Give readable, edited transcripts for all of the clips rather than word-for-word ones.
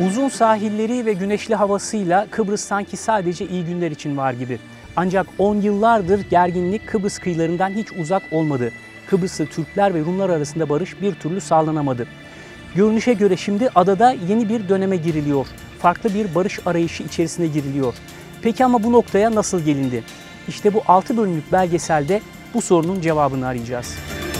Uzun sahilleri ve güneşli havasıyla Kıbrıs sanki sadece iyi günler için var gibi. Ancak 10 yıllardır gerginlik Kıbrıs kıyılarından hiç uzak olmadı. Kıbrıslı Türkler ve Rumlar arasında barış bir türlü sağlanamadı. Görünüşe göre şimdi adada yeni bir döneme giriliyor. Farklı bir barış arayışı içerisine giriliyor. Peki ama bu noktaya nasıl gelindi? İşte bu 6 bölümlük belgeselde bu sorunun cevabını arayacağız.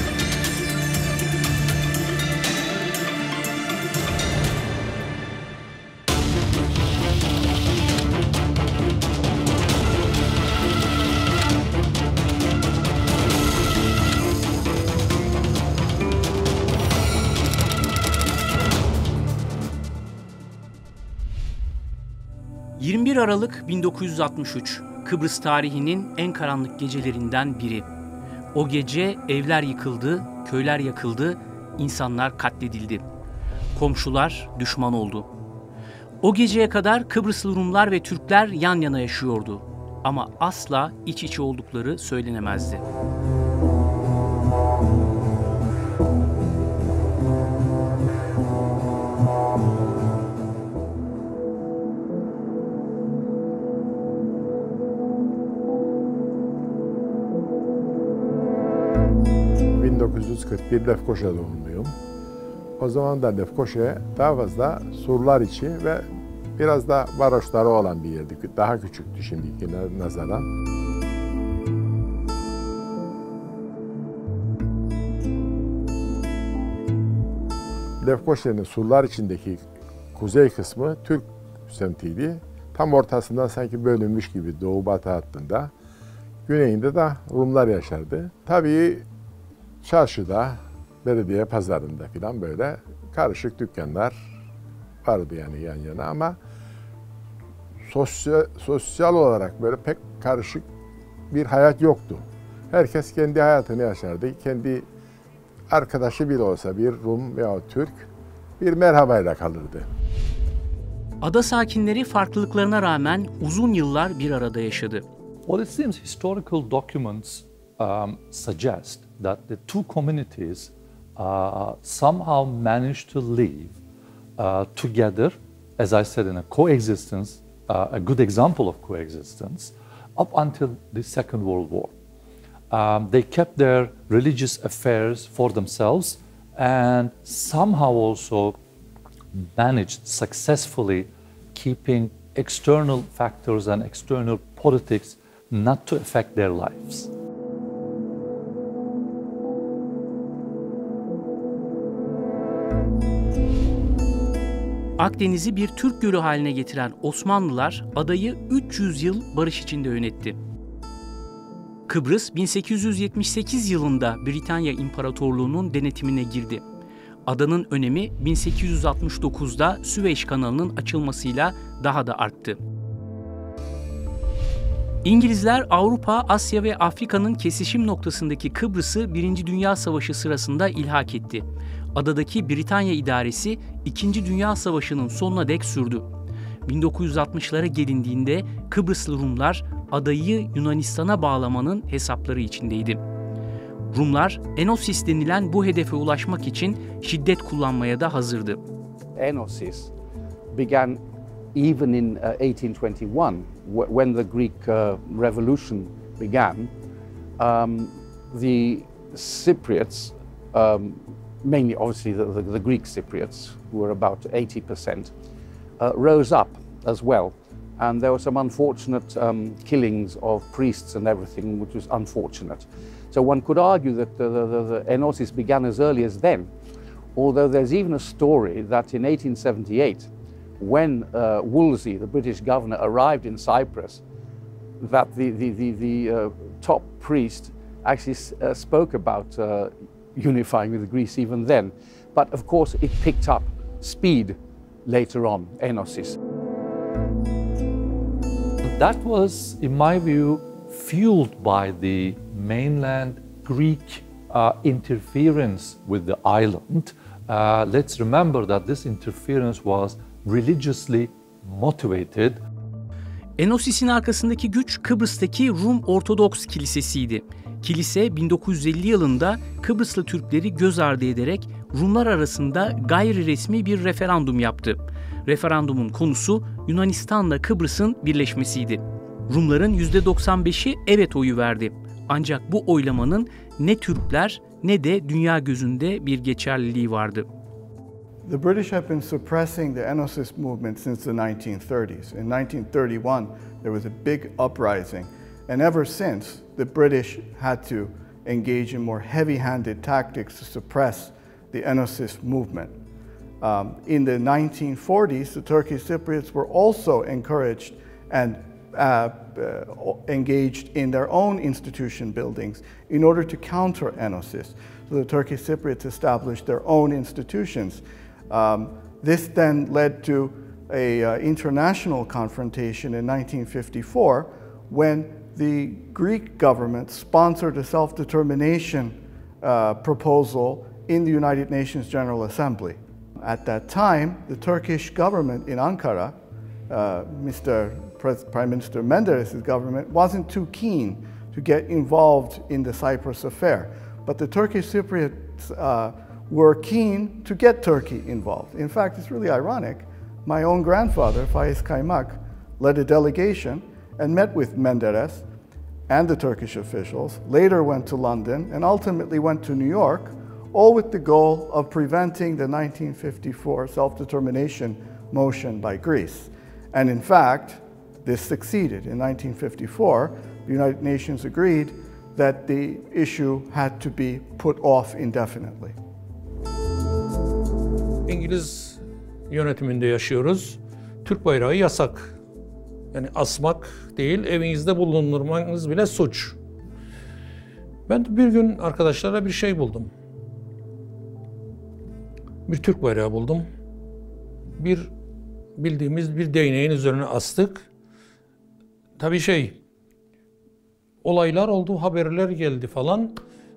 ...21 Aralık 1963, Kıbrıs tarihinin en karanlık gecelerinden biri. O gece evler yıkıldı, köyler yakıldı, insanlar katledildi. Komşular düşman oldu. O geceye kadar Kıbrıslı Rumlar ve Türkler yan yana yaşıyordu. Ama asla iç içe oldukları söylenemezdi. ...1941 Lefkoşa doğumluyum. O zaman da Lefkoşa daha fazla Surlar içi ve biraz da varoşları olan bir yerdi. Daha küçüktü şimdikine nazaran. Lefkoşa'nın Surlar içindeki kuzey kısmı Türk semtiydi. Tam ortasından sanki bölünmüş gibi doğu batı hattında. Güneyinde de Rumlar yaşardı. Tabii çarşıda, belediye pazarında falan böyle karışık dükkanlar vardı yani yan yana ama sosyal olarak böyle pek karışık bir hayat yoktu. Herkes kendi hayatını yaşardı. Kendi arkadaşı bile olsa bir Rum veya Türk bir merhabayla kalırdı. Ada sakinleri farklılıklarına rağmen uzun yıllar bir arada yaşadı. Well, it seems historical documents suggest that the two communities somehow managed to live together, as I said, in a coexistence, a good example of coexistence, up until the Second World War. They kept their religious affairs for themselves and somehow also managed successfully keeping external factors and external politics not to affect their lives. Akdeniz'i bir Türk gölü haline getiren Osmanlılar adayı 300 yıl barış içinde yönetti. Kıbrıs 1878 yılında Britanya İmparatorluğu'nun denetimine girdi. Adanın önemi 1869'da Süveyş Kanalı'nın açılmasıyla daha da arttı. İngilizler Avrupa, Asya ve Afrika'nın kesişim noktasındaki Kıbrıs'ı 1. Dünya Savaşı sırasında ilhak etti. Adadaki Britanya idaresi 2. Dünya Savaşı'nın sonuna dek sürdü. 1960'lara gelindiğinde Kıbrıslı Rumlar adayı Yunanistan'a bağlamanın hesapları içindeydi. Rumlar Enosis denilen bu hedefe ulaşmak için şiddet kullanmaya da hazırdı. Enosis began even in 1821 when the Greek Revolution began. The Cypriots, mainly obviously the Greek Cypriots, who were about 80%, rose up as well. And there were some unfortunate killings of priests and everything, which was unfortunate. So one could argue that the Enosis began as early as then, although there's even a story that in 1878, when Wolsey, the British governor, arrived in Cyprus, that the top priest actually spoke about unifying with Greece even then. But of course it picked up speed later on, Enosis. That was, in my view, fueled by the mainland Greek interference with the island. Let's remember that this interference was religiously motivated. Enosis'in arkasındaki güç Kıbrıs'taki Rum Ortodoks Kilisesi'ydi. Kilise 1950 yılında Kıbrıslı Türkleri göz ardı ederek Rumlar arasında gayri resmi bir referandum yaptı. Referandumun konusu Yunanistan'la Kıbrıs'ın birleşmesiydi. Rumların %95'i evet oyu verdi. Ancak bu oylamanın ne Türkler ne de dünya gözünde bir geçerliliği vardı. The British have been suppressing the Enosis movement since the 1930s. In 1931, there was a big uprising. And ever since, the British had to engage in more heavy-handed tactics to suppress the Enosis movement. In the 1940s, the Turkish Cypriots were also encouraged and engaged in their own institution buildings in order to counter Enosis. So the Turkish Cypriots established their own institutions. This then led to an international confrontation in 1954 when the Greek government sponsored a self-determination proposal in the United Nations General Assembly. At that time, the Turkish government in Ankara, Prime Minister Menderes's government, wasn't too keen to get involved in the Cyprus affair. But the Turkish Cypriots were keen to get Turkey involved. In fact, it's really ironic. My own grandfather, Faiz Kaymak, led a delegation and met with Menderes and the Turkish officials, later went to London, and ultimately went to New York, all with the goal of preventing the 1954 self-determination motion by Greece. And in fact, this succeeded. In 1954, the United Nations agreed that the issue had to be put off indefinitely. İngiliz yönetiminde yaşıyoruz. Türk bayrağı yasak. Yani asmak değil, evinizde bulundurmanız bile suç. Ben de bir gün arkadaşlara bir şey buldum. Bir Türk bayrağı buldum. Bir bildiğimiz bir değneğin üzerine astık. Tabii olaylar oldu, haberler geldi falan.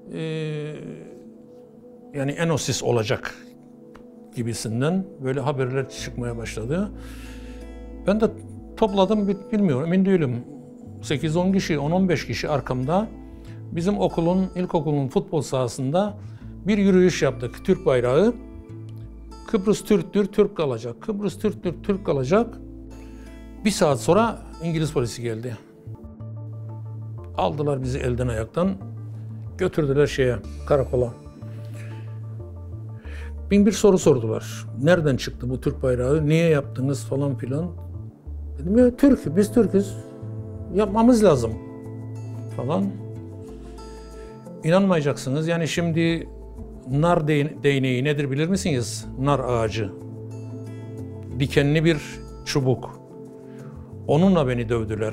Yani Enosis olacak gibisinden böyle haberler çıkmaya başladı. Ben de topladım, bilmiyorum, emin değilim. 8-10 kişi, 10-15 kişi arkamda. Bizim ilkokulun futbol sahasında bir yürüyüş yaptık. Türk bayrağı. Kıbrıs Türktür, Türk kalacak. Kıbrıs Türktür, Türk kalacak. Bir saat sonra İngiliz polisi geldi. Aldılar bizi elden ayaktan, götürdüler karakola. Bin bir soru sordular. Nereden çıktı bu Türk bayrağı, niye yaptınız falan filan. Dedim ya biz Türk'üz, yapmamız lazım falan. İnanmayacaksınız, yani şimdi nar değneği nedir bilir misiniz? Nar ağacı. Dikenli bir çubuk. Onunla beni dövdüler.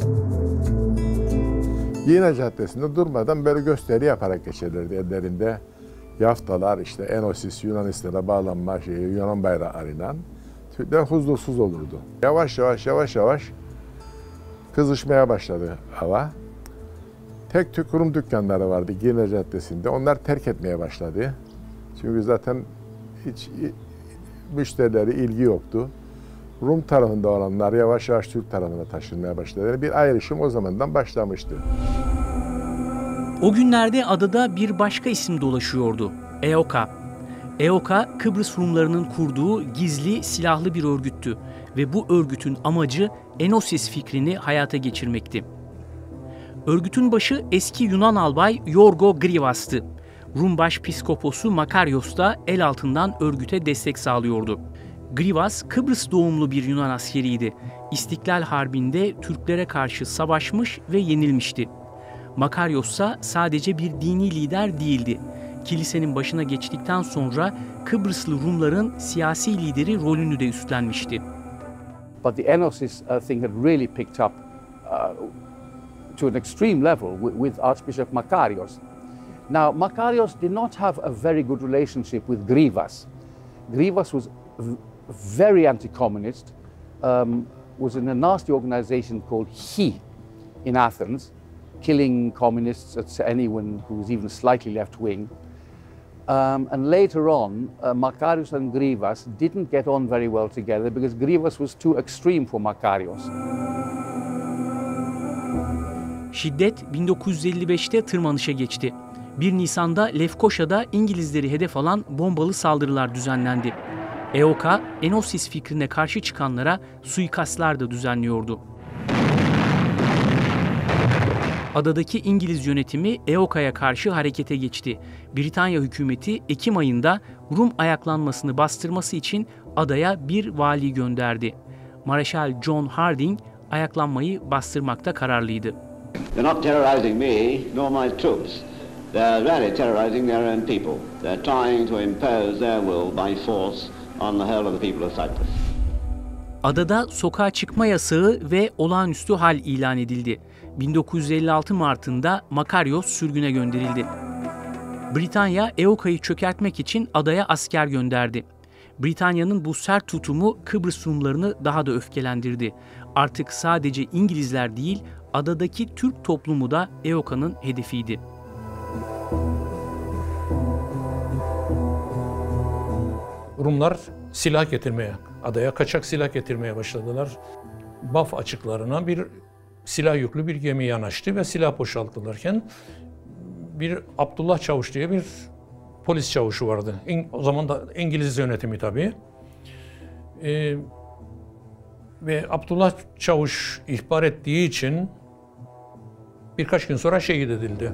Yine Caddesi'nde durmadan böyle gösteri yaparak geçerlerdi. Ellerinde yaftalar, Enosis, Yunanistan'a bağlanma Yunan bayrağı arınan. Türkler huzursuz olurdu. Yavaş yavaş kızışmaya başladı hava. Tek tük Rum dükkanları vardı Girne Caddesi'nde. Onlar terk etmeye başladı. Çünkü zaten hiç müşterileri, ilgi yoktu. Rum tarafında olanlar yavaş yavaş Türk tarafına taşınmaya başladı. Yani bir ayrışım o zamandan başlamıştı. O günlerde adada bir başka isim dolaşıyordu. EOKA. EOKA, Kıbrıs Rumlarının kurduğu gizli, silahlı bir örgüttü ve bu örgütün amacı Enosis fikrini hayata geçirmekti. Örgütün başı eski Yunan albay Yorgo Grivas'tı. Rum başpiskoposu Makarios da el altından örgüte destek sağlıyordu. Grivas, Kıbrıs doğumlu bir Yunan askeriydi. İstiklal Harbi'nde Türklere karşı savaşmış ve yenilmişti. Makarios ise sadece bir dini lider değildi. Kilisenin başına geçtikten sonra Kıbrıslı Rumların siyasi lideri rolünü de üstlenmişti. But the Enosis thing had really picked up to an extreme level with Archbishop Makarios. Now, Makarios did not have a very good relationship with Grivas. Grivas was very anti-communist, was in a nasty organization called HI in Athens, killing communists, anyone who was even slightly left-wing. And later on, Makarios and Grivas didn't get on very well together because Grivas was too extreme for Makarios. Şiddet 1955'te tırmanışa geçti. 1 Nisan'da Lefkoşa'da İngilizleri hedef alan bombalı saldırılar düzenlendi. EOKA, Enosis fikrine karşı çıkanlara suikastlar da düzenliyordu. Adadaki İngiliz yönetimi EOKA'ya karşı harekete geçti. Britanya hükümeti Ekim ayında Rum ayaklanmasını bastırması için adaya bir vali gönderdi. Mareşal John Harding ayaklanmayı bastırmakta kararlıydı. They're not terrorizing me nor my troops. They're really terrorizing their own people. They're trying to impose their will by force on the whole of the people of Cyprus. Adada sokağa çıkma yasağı ve olağanüstü hal ilan edildi. 1956 Mart'ında Makarios sürgüne gönderildi. Britanya, EOKA'yı çökertmek için adaya asker gönderdi. Britanya'nın bu sert tutumu Kıbrıs Rumlarını daha da öfkelendirdi. Artık sadece İngilizler değil, adadaki Türk toplumu da EOKA'nın hedefiydi. Rumlar silah getirmeye, adaya kaçak silah getirmeye başladılar. Baf açıklarına bir silah yüklü bir gemi yanaştı ve silah boşaltılırken bir Abdullah Çavuş diye bir polis çavuşu vardı. O zaman da İngiliz yönetimi tabii. Ve Abdullah Çavuş ihbar ettiği için birkaç gün sonra şehit edildi.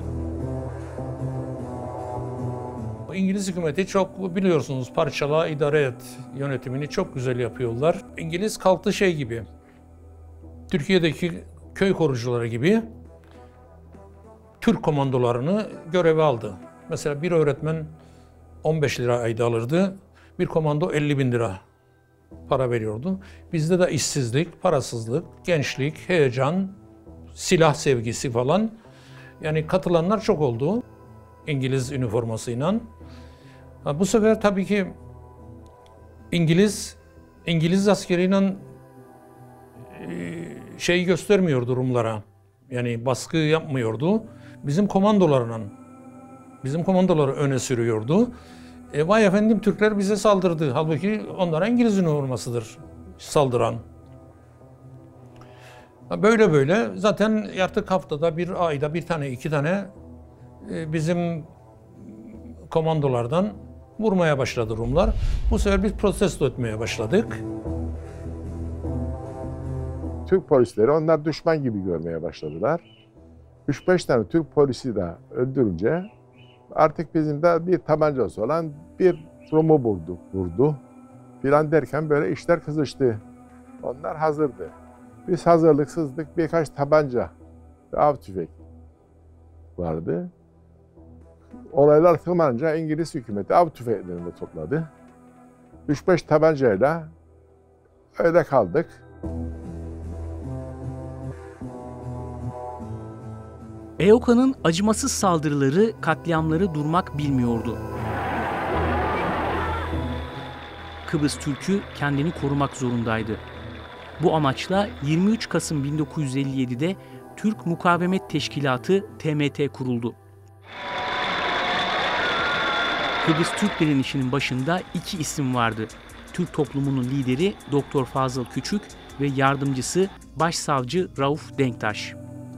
İngiliz hükümeti çok biliyorsunuz parçala idare et yönetimini çok güzel yapıyorlar. İngiliz kalktı şey gibi, Türkiye'deki köy korucuları gibi Türk komandolarını göreve aldı. Mesela bir öğretmen 15 lira ayda alırdı, bir komando 50.000 lira para veriyordu. Bizde de işsizlik, parasızlık, gençlik, heyecan, silah sevgisi falan. Yani katılanlar çok oldu İngiliz üniformasıyla. Bu sefer tabii ki İngiliz askeriyle şey göstermiyordu Rumlara. Yani baskı yapmıyordu. Bizim komandoları öne sürüyordu. Vay efendim Türkler bize saldırdı. Halbuki onlara İngiliz üniformasıdır saldıran. Böyle zaten artık haftada bir ayda bir tane iki tane bizim komandolardan vurmaya başladı Rumlar. Bu sefer biz protesto etmeye başladık. Türk polisleri onlar düşman gibi görmeye başladılar. 3-5 tane Türk polisi de öldürünce artık bizim de bir tabancası olan bir Rum'u vurdu. Bir an derken böyle işler kızıştı. Onlar hazırdı. Biz hazırlıksızdık. Birkaç tabanca ve av tüfek vardı. Olaylar tırmanınca İngiliz hükümeti av tüfeklerini de topladı. 3-5 tabancayla öyle kaldık. EOKA'nın acımasız saldırıları, katliamları durmak bilmiyordu. Kıbrıs Türk'ü kendini korumak zorundaydı. Bu amaçla 23 Kasım 1957'de Türk Mukavemet Teşkilatı TMT kuruldu. Kıbrıs Türk direnişinin başında iki isim vardı. Türk toplumunun lideri Doktor Fazıl Küçük ve yardımcısı Başsavcı Rauf Denktaş.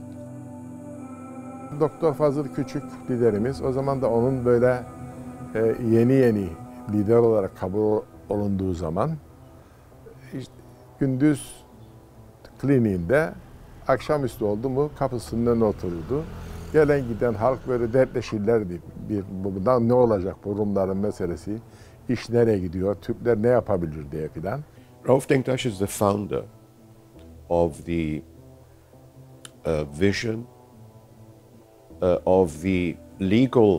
Doktor Fazıl Küçük liderimiz. O zaman da onun böyle yeni lider olarak kabul olunduğu zaman işte gündüz kliniğinde akşamüstü oldu mu kapısının önüne otururdu. Gelen giden halk böyle dertleşirlerdi. Bundan ne olacak bu Rumların meselesi? İş nereye gidiyor? Türkler ne yapabilir diye filan. Rauf Denktaş is the founder of the vision of the legal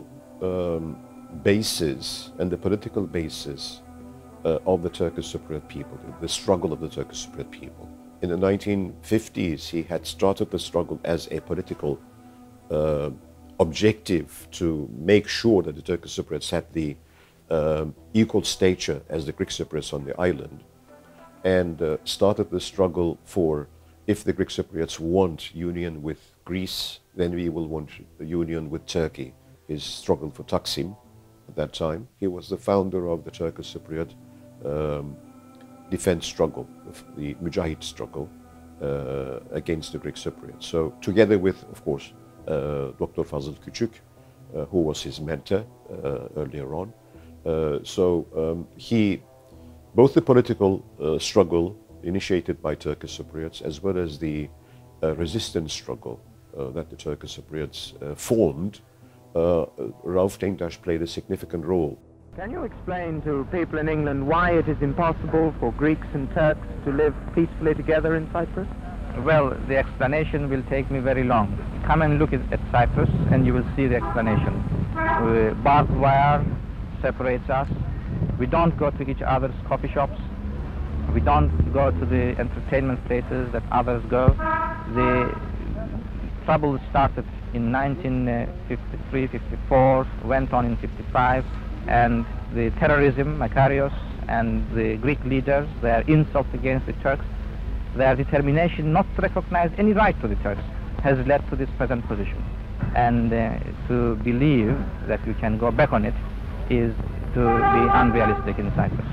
basis and the political basis of the Turkish Cypriot people, the struggle of the Turkish Cypriot people. In the 1950s, he had started the struggle as a political objective to make sure that the Turkish Cypriots had the equal stature as the Greek Cypriots on the island, and started the struggle for, if the Greek Cypriots want union with Greece, then we will want the union with Turkey. His struggle for Taksim at that time. He was the founder of the Turkish Cypriot defense struggle, the Mujahid struggle against the Greek Cypriots. So together with, of course, Dr. Fazıl Küçük, who was his mentor earlier on. He both the political struggle initiated by Turkish Cypriots as well as the resistance struggle that the Turkish Cypriots formed, Rauf Denktaş played a significant role. Can you explain to people in England why it is impossible for Greeks and Turks to live peacefully together in Cyprus? Well, the explanation will take me very long. Come and look at Cyprus and you will see the explanation. Barbed wire separates us. We don't go to each other's coffee shops. We don't go to the entertainment places that others go. The trouble started in 1953, 54, went on in 55, and the terrorism, Makarios, and the Greek leaders, their insults against the Turks, their determination not to recognize any right to the Turks has led to this present position. And to believe that you can go back on it is to be unrealistic in Cyprus.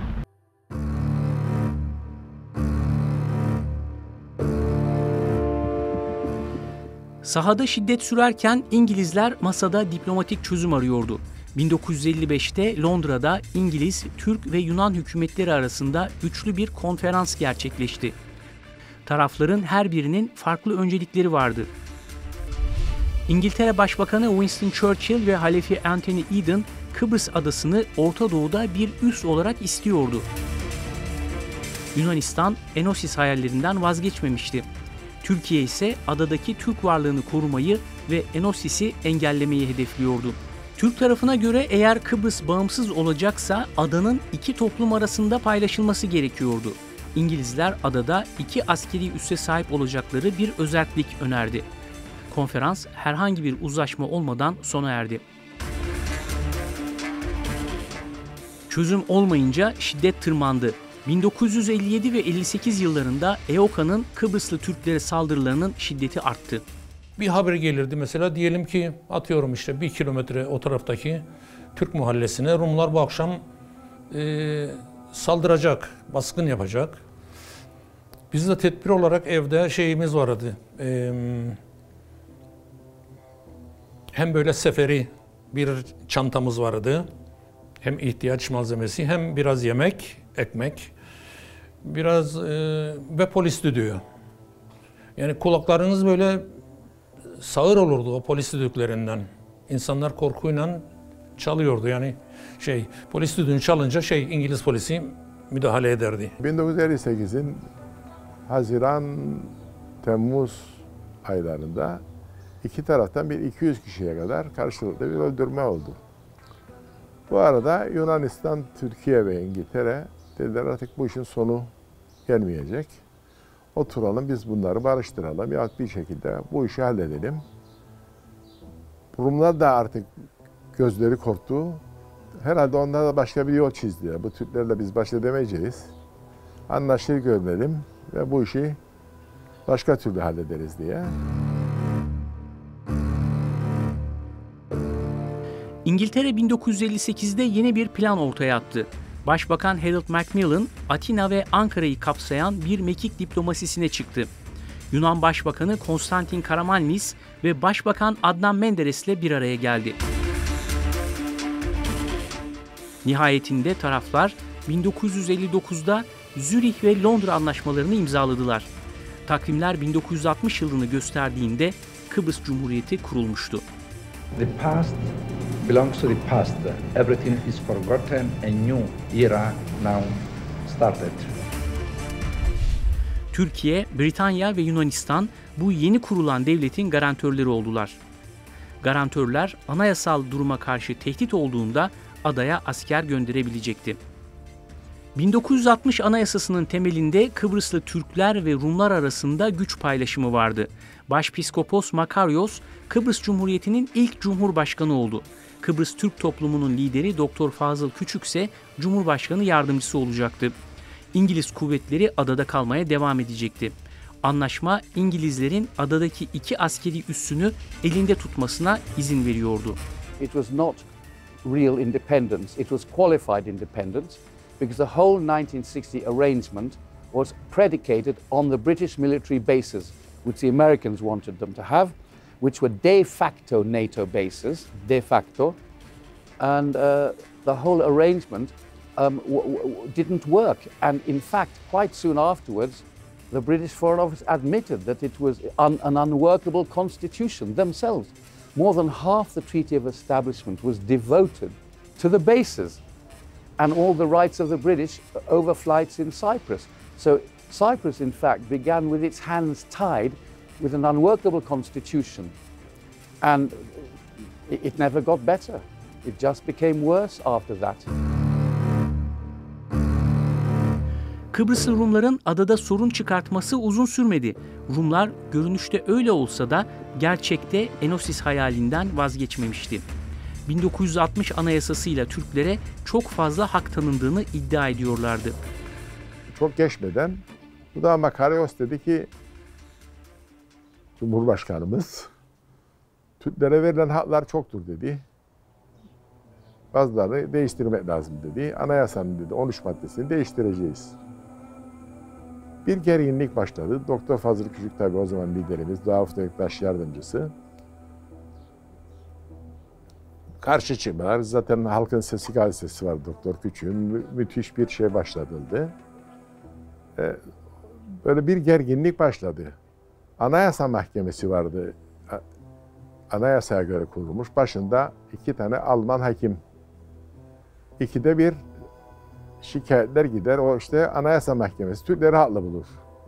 Sahada şiddet sürerken İngilizler masada diplomatik çözüm arıyordu. 1955'te Londra'da İngiliz, Türk ve Yunan hükümetleri arasında üçlü bir konferans gerçekleşti. Tarafların her birinin farklı öncelikleri vardı. İngiltere Başbakanı Winston Churchill ve Halefi Anthony Eden, Kıbrıs adasını Orta Doğu'da bir üs olarak istiyordu. Yunanistan, Enosis hayallerinden vazgeçmemişti. Türkiye ise adadaki Türk varlığını korumayı ve Enosis'i engellemeyi hedefliyordu. Türk tarafına göre eğer Kıbrıs bağımsız olacaksa adanın iki toplum arasında paylaşılması gerekiyordu. İngilizler adada iki askeri üsse sahip olacakları bir özellik önerdi. Konferans herhangi bir uzlaşma olmadan sona erdi. Çözüm olmayınca şiddet tırmandı. 1957 ve 58 yıllarında EOKA'nın Kıbrıslı Türklere saldırılarının şiddeti arttı. Bir haber gelirdi mesela, diyelim ki atıyorum işte 1 kilometre o taraftaki Türk mahallesine Rumlar bu akşam saldıracak, baskın yapacak. Biz de tedbir olarak evde şeyimiz vardı. Hem böyle seferi bir çantamız vardı. Hem ihtiyaç malzemesi, hem biraz yemek, ekmek, biraz ve polis düdüğü. Yani kulaklarınız böyle sağır olurdu o polis düdüklerinden. İnsanlar korkuyla çalıyordu. Yani polis düdüğünü çalınca İngiliz polisi müdahale ederdi. 1958'in Haziran, Temmuz aylarında iki taraftan bir 200 kişiye kadar karşılıklı bir öldürme oldu. Bu arada Yunanistan, Türkiye ve İngiltere dediler artık bu işin sonu gelmeyecek. Oturalım biz bunları barıştıralım ya bir şekilde bu işi halledelim. Rumlar da artık gözleri korktu. Herhalde onlar da başka bir yol çizdiler. Bu Türklerle biz baş edemeyeceğiz. Anlaşılır görünelim ve bu işi başka türlü hallederiz diye. İngiltere 1958'de yeni bir plan ortaya attı. Başbakan Harold Macmillan, Atina ve Ankara'yı kapsayan bir mekik diplomasisine çıktı. Yunan Başbakanı Konstantin Karamanlis ve Başbakan Adnan Menderes'le bir araya geldi. Nihayetinde taraflar 1959'da Zürih ve Londra anlaşmalarını imzaladılar. Takvimler 1960 yılını gösterdiğinde Kıbrıs Cumhuriyeti kurulmuştu. The past belongs to the past. Everything is forgotten. A new era now started. Türkiye, Britanya ve Yunanistan bu yeni kurulan devletin garantörleri oldular. Garantörler anayasal duruma karşı tehdit olduğunda adaya asker gönderebilecekti. 1960 Anayasası'nın temelinde Kıbrıslı Türkler ve Rumlar arasında güç paylaşımı vardı. Başpiskopos Makarios, Kıbrıs Cumhuriyeti'nin ilk Cumhurbaşkanı oldu. Kıbrıs Türk toplumunun lideri Doktor Fazıl Küçük ise Cumhurbaşkanı yardımcısı olacaktı. İngiliz kuvvetleri adada kalmaya devam edecekti. Anlaşma İngilizlerin adadaki iki askeri üssünü elinde tutmasına izin veriyordu. It was not real independence, it was qualified independence because the whole 1960 arrangement was predicated on the British military bases which the Americans wanted them to have, which were de facto NATO bases, de facto, and the whole arrangement didn't work. And in fact, quite soon afterwards, the British Foreign Office admitted that it was an unworkable constitution themselves. More than half the Treaty of Establishment was devoted to the bases and all the rights of the British over flights in Cyprus. So Cyprus, in fact, began with its hands tied with an unworkable constitution. And it never got better. It just became worse after that. Kıbrıslı Rumların adada sorun çıkartması uzun sürmedi. Rumlar görünüşte öyle olsa da gerçekte Enosis hayalinden vazgeçmemişti. 1960 Anayasası'yla Türklere çok fazla hak tanındığını iddia ediyorlardı. Çok geçmeden bu da Makarios dedi ki, Cumhurbaşkanımız, Türklere verilen haklar çoktur dedi. Bazılarını değiştirmek lazım dedi. Anayasanın dedi 13 maddesini değiştireceğiz. Bir gerginlik başladı. Doktor Fazıl Küçük tabii o zaman liderimiz, Davut Denktaş yardımcısı. Karşı çıkmalar, zaten Halkın Sesi gazetesi var Doktor Küçük'ün. Müthiş bir şey başlatıldı. Böyle bir gerginlik başladı. Anayasa Mahkemesi vardı. Anayasaya göre kurulmuş. Başında 2 tane Alman hakim. 2'de 1 şikayetler gider. O işte Anayasa Mahkemesi Türkleri haklı bulur.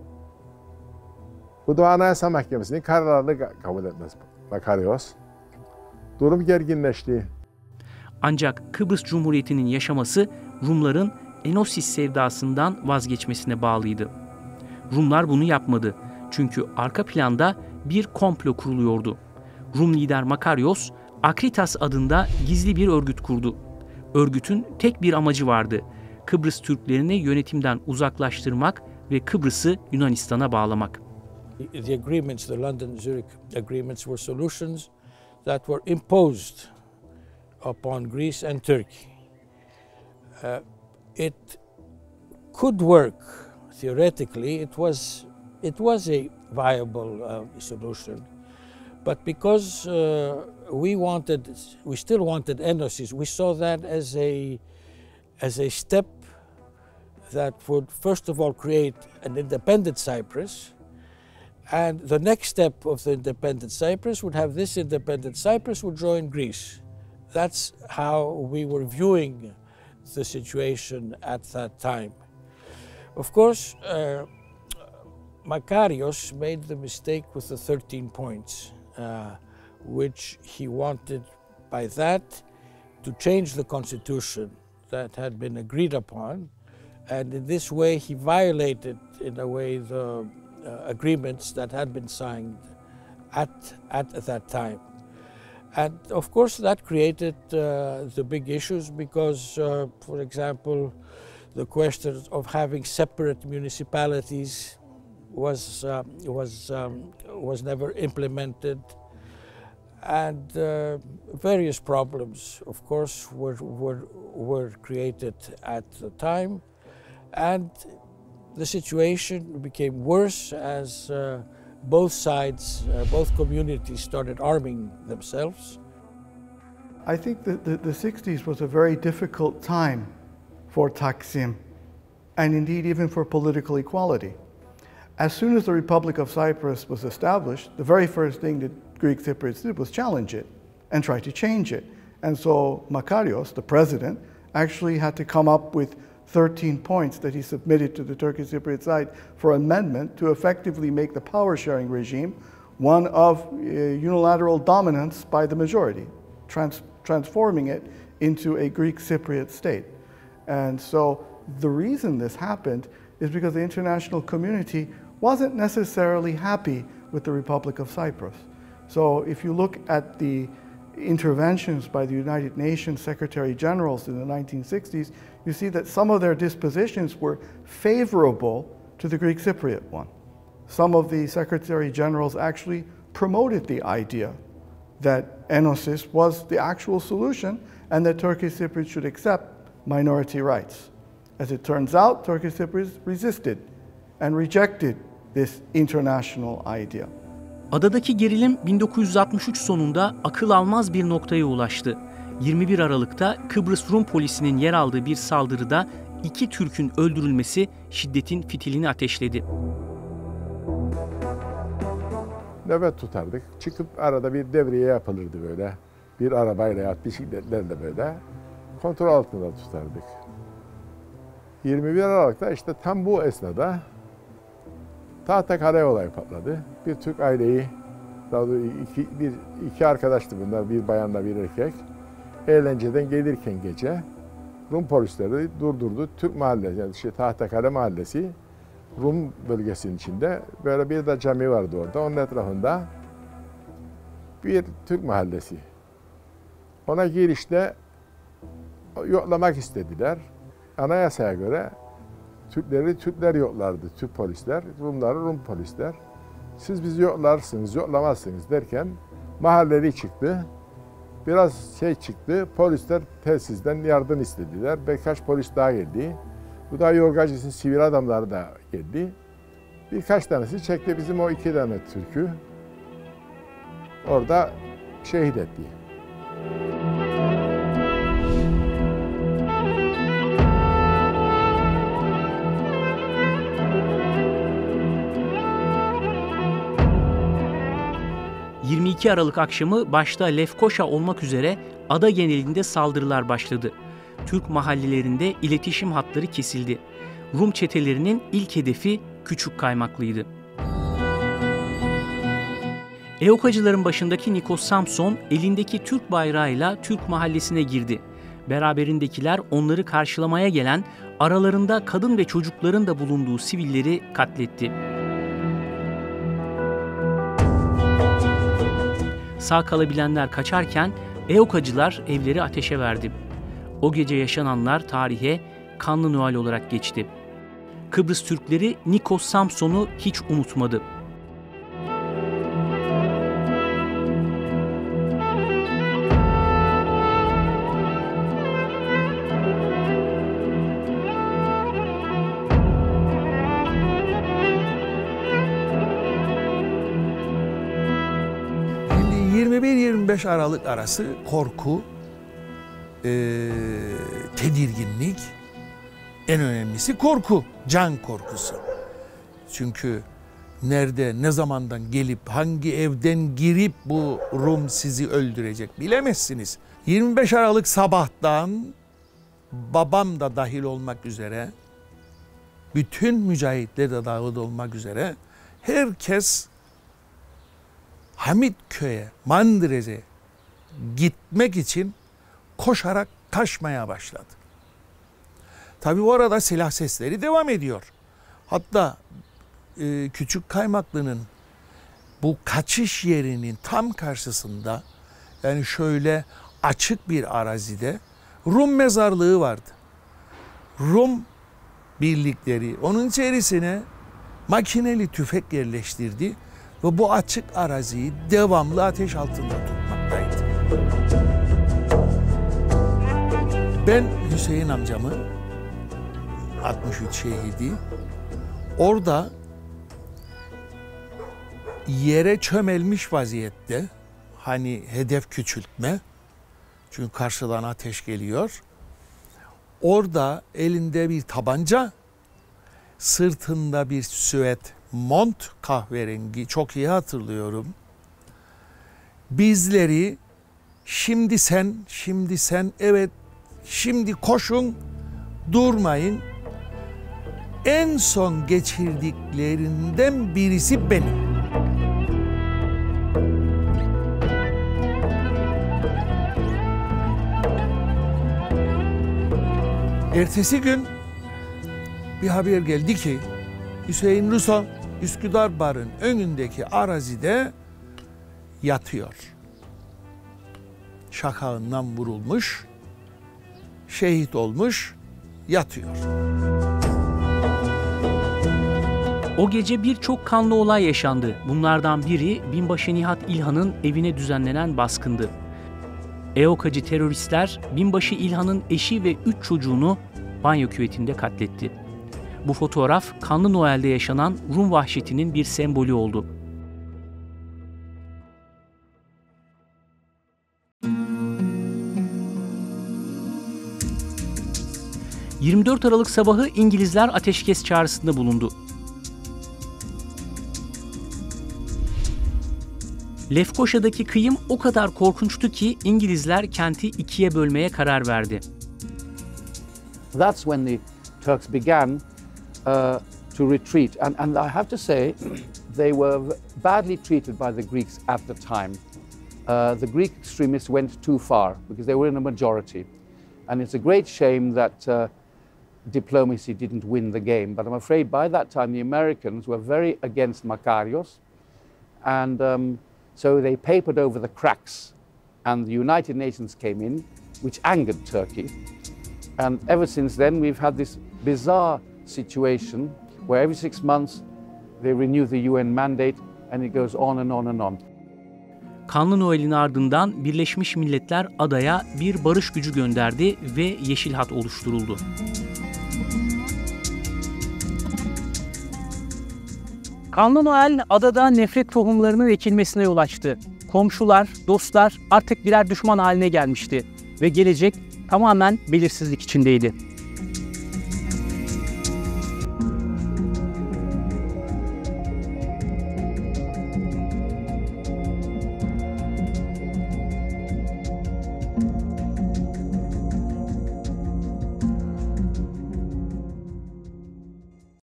Bu da Anayasa Mahkemesi'nin kararlarını kabul etmez Makarios. Durum gerginleşti. Ancak Kıbrıs Cumhuriyeti'nin yaşaması Rumların Enosis sevdasından vazgeçmesine bağlıydı. Rumlar bunu yapmadı. Çünkü arka planda bir komplo kuruluyordu. Rum lider Makarios, Akritas adında gizli bir örgüt kurdu. Örgütün tek bir amacı vardı: Kıbrıs Türklerini yönetimden uzaklaştırmak ve Kıbrıs'ı Yunanistan'a bağlamak. The agreements, the London-Zurich agreements, were solutions that were imposed upon Greece and Turkey. It could work theoretically. It was a viable solution, but because we still wanted Enosis, we saw that as a step that would first of all create an independent Cyprus, and the next step of the independent Cyprus would have this independent Cyprus would join Greece. That's how we were viewing the situation at that time. Of course, Makarios made the mistake with the 13 points, which he wanted by that to change the constitution that had been agreed upon, and in this way he violated, in a way, the agreements that had been signed at that time. And of course that created the big issues because, for example, the question of having separate municipalities was never implemented, and various problems, of course, were created at the time, and the situation became worse as both sides, both communities started arming themselves. I think that the 60s was a very difficult time for Taksim, and indeed even for political equality. As soon as the Republic of Cyprus was established, the very first thing that Greek Cypriots did was challenge it and try to change it. And so Makarios, the president, actually had to come up with 13 points that he submitted to the Turkish Cypriot side for amendment to effectively make the power sharing regime one of unilateral dominance by the majority, transforming it into a Greek Cypriot state. And so the reason this happened is because the international community wasn't necessarily happy with the Republic of Cyprus. So if you look at the interventions by the United Nations Secretary Generals in the 1960s, you see that some of their dispositions were favorable to the Greek Cypriot one. Some of the Secretary Generals actually promoted the idea that Enosis was the actual solution and that Turkish Cypriots should accept minority rights. As it turns out, Turkish Cypriots resisted and rejected this international idea. Adadaki gerilim 1963 sonunda akıl almaz bir noktaya ulaştı. 21 Aralık'ta Kıbrıs Rum polisinin yer aldığı bir saldırıda 2 Türk'ün öldürülmesi şiddetin fitilini ateşledi. Nöbet tutardık. Çıkıp arada bir devriye yapılırdı böyle. Bir arabayla ya bisikletlerle böyle kontrol altında tutardık. 21 Aralık'ta işte tam bu esnada Tahtakale olayı patladı. Bir Türk aileyi, daha doğrusu iki arkadaştı bunlar, bir bayanla bir erkek. Eğlenceden gelirken gece Rum polisleri durdurdu. Türk mahallesi, yani Tahtakale mahallesi, Rum bölgesinin içinde böyle bir de cami vardı orada. Onun etrafında bir Türk mahallesi. Ona girişte yoklamak istediler. Anayasaya göre Türkleri Türkler yoklardı, Türk polisler, Rumları Rum polisler. Siz bizi yoklarsınız, yoklamazsınız derken mahalleli çıktı. Biraz çıktı, polisler telsizden yardım istediler. Birkaç polis daha geldi. Bu da Yorgacı'nın sivil adamları da geldi. Birkaç tanesi çekti bizim o 2 tane Türk'ü. Orada şehit etti. ...22 Aralık akşamı başta Lefkoşa olmak üzere ada genelinde saldırılar başladı. Türk mahallelerinde iletişim hatları kesildi. Rum çetelerinin ilk hedefi Küçük Kaymaklıydı. EOKA'cıların başındaki Nikos Samson elindeki Türk bayrağıyla Türk mahallesine girdi. Beraberindekiler onları karşılamaya gelen, aralarında kadın ve çocukların da bulunduğu sivilleri katletti. Sağ kalabilenler kaçarken EOKA'cılar evleri ateşe verdi. O gece yaşananlar tarihe Kanlı Noel olarak geçti. Kıbrıs Türkleri Nikos Samson'u hiç unutmadı. Şimdi 21-25 Aralık arası korku, tedirginlik, en önemlisi korku, can korkusu. Çünkü nerede, ne zamandan gelip, hangi evden girip bu Rum sizi öldürecek bilemezsiniz. 25 Aralık sabahtan babam da dahil olmak üzere, bütün mücahitler de dahil olmak üzere herkes Hamitköy'e, Mandrez'e gitmek için koşarak kaçmaya başladı. Tabii bu arada silah sesleri devam ediyor. Hatta Küçük Kaymaklı'nın bu kaçış yerinin tam karşısında, yani şöyle açık bir arazide Rum mezarlığı vardı. Rum birlikleri onun içerisine makineli tüfek yerleştirdi ve bu açık araziyi devamlı ateş altında tutmaktaydı. Ben Hüseyin amcamı, 63 şehidi, orada yere çömelmiş vaziyette, hani hedef küçültme, çünkü karşıdan ateş geliyor. Orada elinde bir tabanca, sırtında bir süet mont kahverengi, çok iyi hatırlıyorum. Bizleri şimdi sen, evet şimdi koşun, durmayın. En son geçirdiklerinden birisi benim. Ertesi gün bir haber geldi ki Hüseyin Ruso Üsküdar Bar'ın önündeki arazide yatıyor. Şakağından vurulmuş, şehit olmuş, yatıyor. O gece birçok kanlı olay yaşandı. Bunlardan biri Binbaşı Nihat İlhan'ın evine düzenlenen baskındı. EOKA'cı teröristler Binbaşı İlhan'ın eşi ve 3 çocuğunu banyo küvetinde katletti. Bu fotoğraf Kanlı Noel'de yaşanan Rum vahşetinin bir sembolü oldu. 24 Aralık sabahı İngilizler ateşkes çağrısında bulundu. Lefkoşa'daki kıyım o kadar korkunçtu ki İngilizler kenti ikiye bölmeye karar verdi. That's when the Turks began to retreat. And I have to say, they were badly treated by the Greeks at the time. The Greek extremists went too far because they were in a majority. And it's a great shame that diplomacy didn't win the game. But I'm afraid by that time the Americans were very against Makarios. And so they papered over the cracks. And the United Nations came in, which angered Turkey. And ever since then we've had this bizarre situation where every 6 months they renew the UN mandate and it goes on and on and on. Kanlı Noel'in ardından Birleşmiş Milletler adaya bir barış gücü gönderdi ve Yeşil Hat oluşturuldu. Kanlı Noel adada nefret tohumlarının ekilmesine yol açtı. Komşular, dostlar artık birer düşman haline gelmişti ve gelecek tamamen belirsizlik içindeydi.